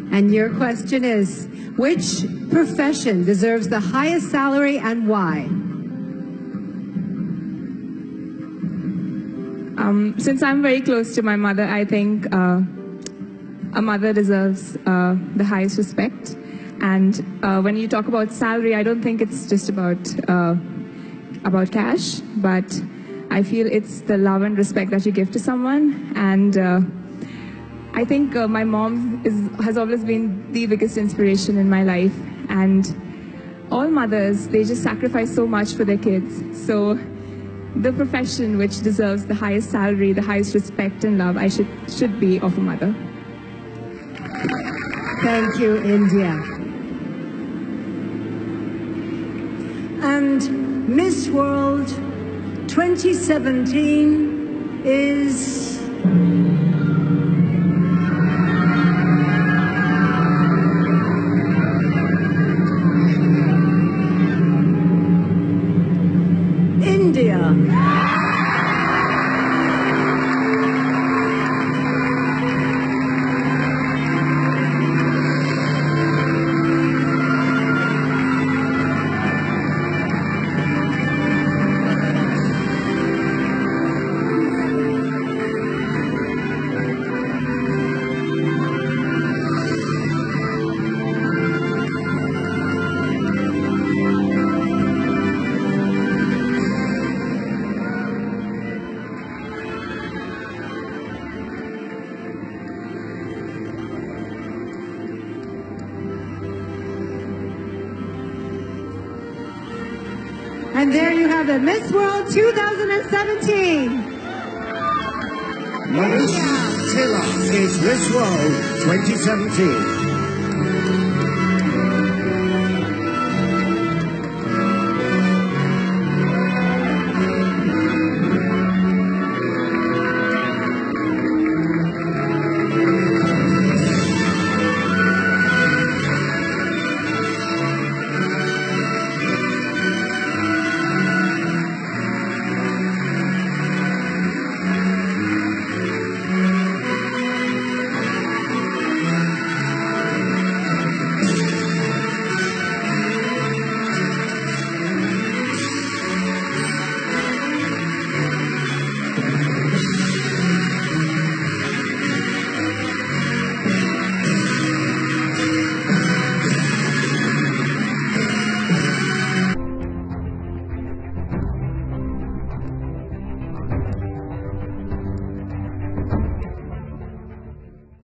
And your question is, which profession deserves the highest salary and why? Since I'm very close to my mother, I think a mother deserves the highest respect. And when you talk about salary, I don't think it's just about cash, but I feel it's the love and respect that you give to someone. And I think my mom has always been the biggest inspiration in my life. And all mothers, they just sacrifice so much for their kids. So the profession which deserves the highest salary, the highest respect and love, should be of a mother. Thank you, India. And Miss World 2017 is... India. And there you have it, Miss World 2017. Manish Taylor is Miss World 2017.